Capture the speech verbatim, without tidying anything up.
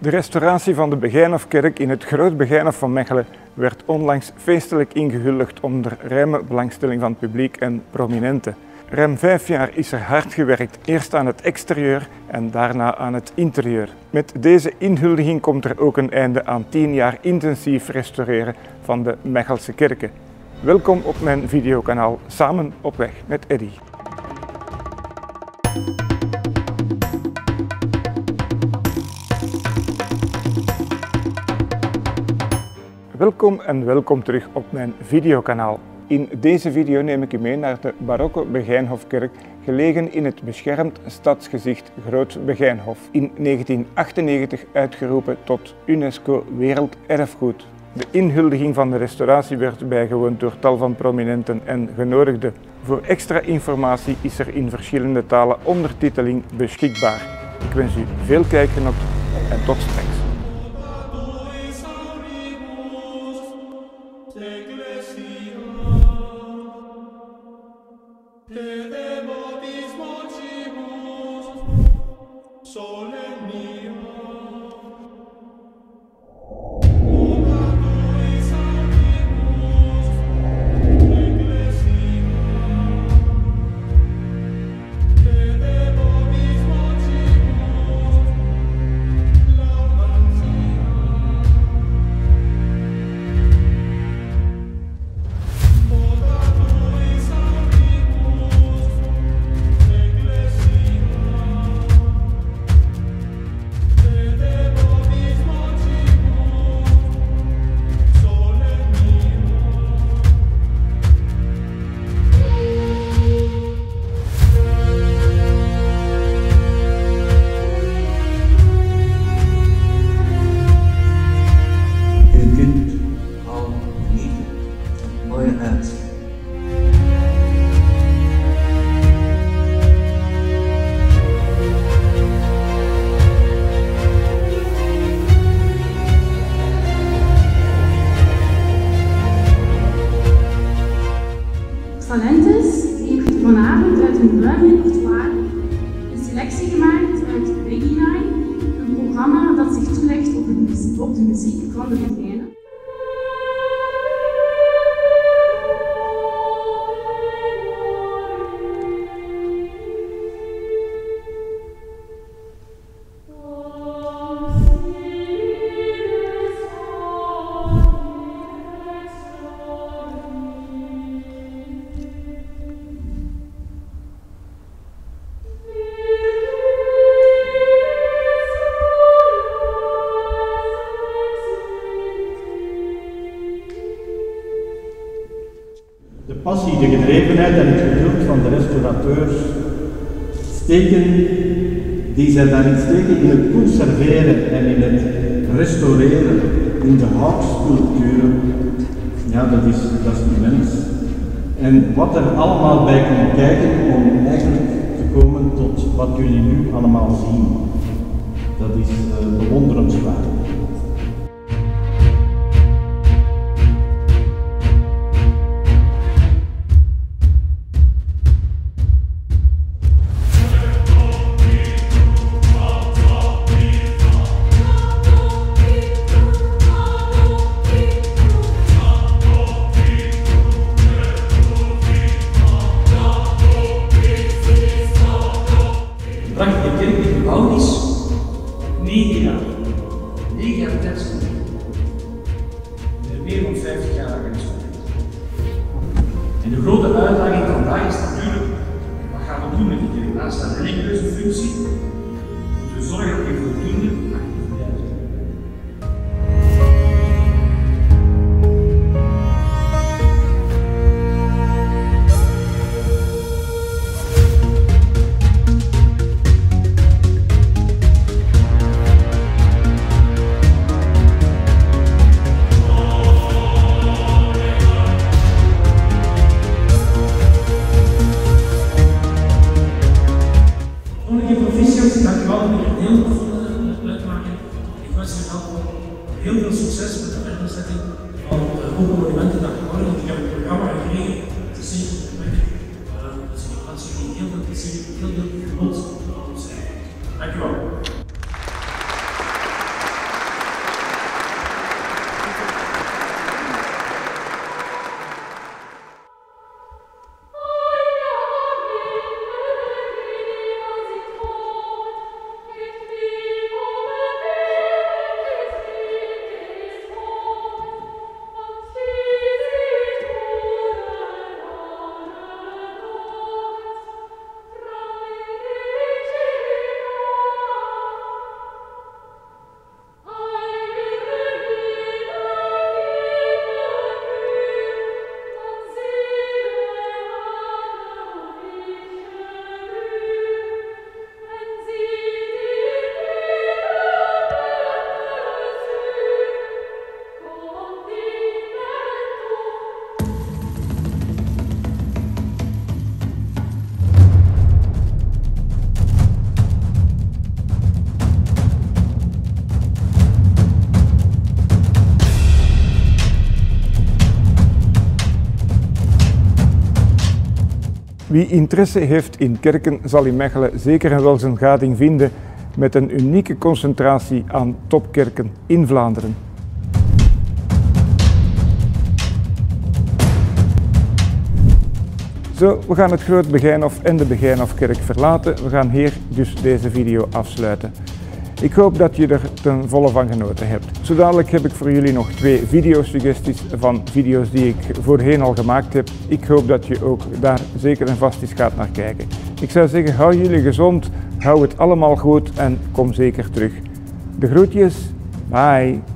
De restauratie van de Begijnhofkerk in het Groot Begijnhof van Mechelen werd onlangs feestelijk ingehuldigd onder ruime belangstelling van het publiek en prominenten. Ruim vijf jaar is er hard gewerkt, eerst aan het exterieur en daarna aan het interieur. Met deze inhuldiging komt er ook een einde aan tien jaar intensief restaureren van de Mechelse kerken. Welkom op mijn videokanaal Samen op weg met Eddy. Welkom en welkom terug op mijn videokanaal. In deze video neem ik u mee naar de barokke Begijnhofkerk, gelegen in het beschermd stadsgezicht Groot Begijnhof, in negentien achtennegentig uitgeroepen tot UNESCO Werelderfgoed. De inhuldiging van de restauratie werd bijgewoond door tal van prominenten en genodigden. Voor extra informatie is er in verschillende talen ondertiteling beschikbaar. Ik wens u veel kijkgenot en tot straks. Talentes heeft vanavond uit een ruim repertoire een selectie gemaakt uit Reggae Night, een programma dat zich toelegt op, het, op de muziek van de Begijnen. De passie, de gedrevenheid en het geduld van de restaurateurs steken, die zij daarin steken in het conserveren en in het restaureren, in de houtsculpturen, ja, dat is, dat is immens. En wat er allemaal bij komt kijken om eigenlijk te komen tot wat jullie nu allemaal zien, dat is uh, bewonderenswaardig. De kerk die gebouwd is, negen jaar. negen jaar tijdsverlies. Meer dan vijftig jaar lang gerestaureerd. En de grote uitdaging vandaag is natuurlijk, wat gaan we doen met die kerk? Naast de religieuze functie, moeten we zorgen dat die voldoende actief blijft. Dankjewel dat je heel veel uitmaken. Ik wens je heel veel succes met de verderzetting van de Open Monumentendag morgen. Ik heb het programma gekregen. Het is zeker op de weg. Dus ik wens jullie heel veel plezier, heel veel genot. Dankjewel. Wie interesse heeft in kerken zal in Mechelen zeker en wel zijn gading vinden met een unieke concentratie aan topkerken in Vlaanderen. Zo, we gaan het Groot Begijnhof en de Begijnhofkerk verlaten. We gaan hier dus deze video afsluiten. Ik hoop dat je er ten volle van genoten hebt. Zo dadelijk heb ik voor jullie nog twee videosuggesties van video's die ik voorheen al gemaakt heb. Ik hoop dat je ook daar zeker en vast eens gaat naar kijken. Ik zou zeggen, hou jullie gezond, hou het allemaal goed en kom zeker terug. De groetjes, bye!